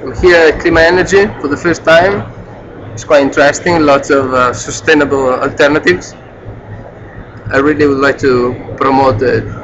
I'm here at Klima Energy for the first time. It's quite interesting, lots of sustainable alternatives. I really would like to promote